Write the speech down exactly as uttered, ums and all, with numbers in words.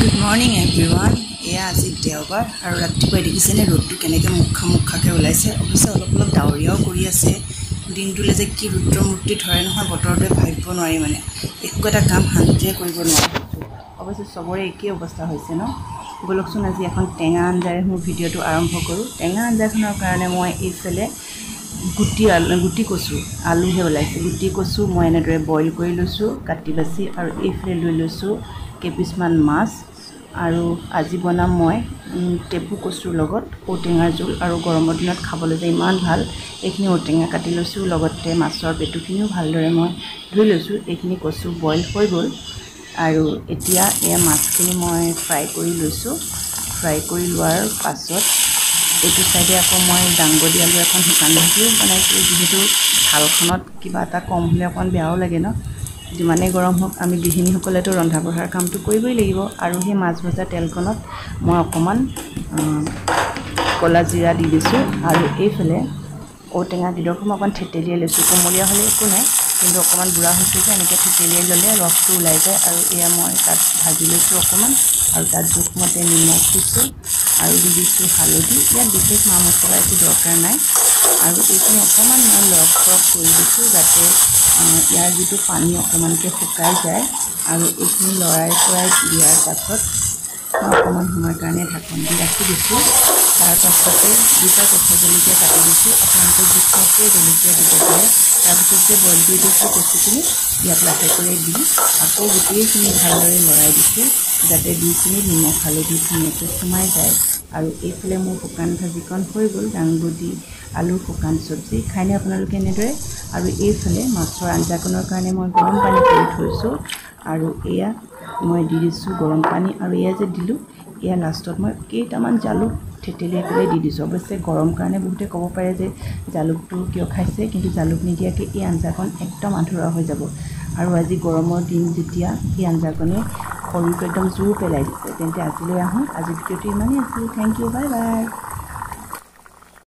Good morning everyone. এয়া আজি দেওবাৰ আৰু ৰাতিপুৱা দেখিছেনে ৰ'দটো কেনেকৈ মুখা মুখাকে ওলাইছে। অৱশ্যে অলপ অলপ ডাৱৰীয়াও কৰি আছে। দিনটোলে যে কি ৰুদ্ৰমূৰ্তি ধৰে নহয় বতৰটোৱে ভাবিব নোৱাৰি, মানে একো এটা কাম শান্তিৰে কৰিব নোৱাৰি। অৱশ্যে চবৰে একেই অৱস্থা হৈছে ন। বলকচোন আজি এখন টেঙা আঞ্জাৰে মোৰ ভিডিঅ'টো আৰম্ভ কৰোঁ। টেঙা আঞ্জাখনৰ কাৰণে মই এইফালে গুটি আলু গুটি কচু আলুহে ওলাইছে। গুটি কচু মই এনেদৰে বইল কৰি লৈছোঁ কাটি বাছি, আৰু এইফালে লৈ লৈছোঁ কেইপিচমান মাছ। আৰু আজি বনাম মই টেপু কচুৰ লগত ঔটেঙাৰ জোল, আৰু গৰমৰ দিনত খাবলৈ যে ইমান ভাল। এইখিনি ঔটেঙা কাটি লৈছোঁ, লগতে মাছৰ পেটুখিনিও ভালদৰে মই ধুই লৈছোঁ। এইখিনি কচু বইল হৈ গ'ল, আৰু এতিয়া এয়া মাছখিনি মই ফ্ৰাই কৰি লৈছোঁ। ফ্ৰাই কৰি লোৱাৰ পাছত এইটো চাইডে আকৌ মই দাংবডি আলু এখন শুকান ভাজিও বনাইছোঁ। যিহেতু থালখনত কিবা এটা কম হ'লে অকণ বেয়াও লাগে ন। যিমানেই গৰম হওক আমি গৃহিণীসকলেতো ৰন্ধা বঢ়াৰ কামটো কৰিবই লাগিব। আৰু সেই মাছ ভজা তেলখনত মই অকণমান ক'লা জিৰা দি দিছোঁ, আৰু এইফালে ঔটেঙা গিডোখৰ মই অকণমান থেতেলিয়াই লৈছোঁ। কোমলীয়া হ'লে একো নাই, কিন্তু অকণমান বুঢ়া হৈছে যে এনেকৈ থেতেলিয়াই ল'লে ৰসটো ওলাই যায়। আৰু এয়া মই তাত ভাজি লৈছোঁ অকণমান, আৰু তাত জোখমতে নিমখ দিছোঁ, আৰু দি দিছোঁ হালধি। ইয়াত বিশেষ মা মছলা একো দৰকাৰ নাই। আৰু এইখিনি অকণমান মই লগ ফৰক কৰি দিছোঁ, যাতে ইয়াৰ যিটো পানী অকণমানকৈ শুকাই যায়। আৰু এইখিনি লৰাই চৰাই দিয়াৰ পাছত মই অকণমান সময়ৰ কাৰণে ঢাকন দি ৰাখি দিছোঁ। তাৰ পাছতে দুটা কেঁচা জলকীয়া কাটি দিছোঁ। আপোনালোকে জোখমতে জলকীয়া দিব পাৰে। তাৰপিছত যে বইল কৰি দিছোঁ কচুখিনি ইয়াত লাহেকৈ দি আকৌ গোটেইখিনি ভালদৰে লৰাই দিছোঁ, যাতে দুইখিনি নিমখ হালধি ধুনীয়াকৈ সোমাই যায়। আৰু এইফালে মোৰ শুকান ভাজিকণ হৈ গ'ল, দাংবডি আলু শুকান চব্জি। খাইনে আপোনালোকে এনেদৰে? আৰু এইফালে মাছৰ আঞ্জাকণৰ কাৰণে মই গৰম পানী কৰি থৈছোঁ, আৰু এয়া মই দি দিছোঁ গৰম পানী। আৰু এয়া যে দিলোঁ, এয়া লাষ্টত মই কেইটামান জালুক থেতেলিয়াই পেলাই দি দিছোঁ। অৱশ্যে গৰম কাৰণে বহুতে ক'ব পাৰে যে জালুকটো কিয় খাইছে, কিন্তু জালুক নিদিয়াকৈ এই আঞ্জাকণ একদম আধৰুৱা হৈ যাব। আৰু আজি গৰমৰ দিন যেতিয়া এই আঞ্জাকণে শৰীৰটো একদম জোৰ পেলাই দিছে। তেন্তে আজিলৈ আহোঁ। আজিৰ ভিডিঅ'টো ইমানেই আছিল। Thank you, bye by.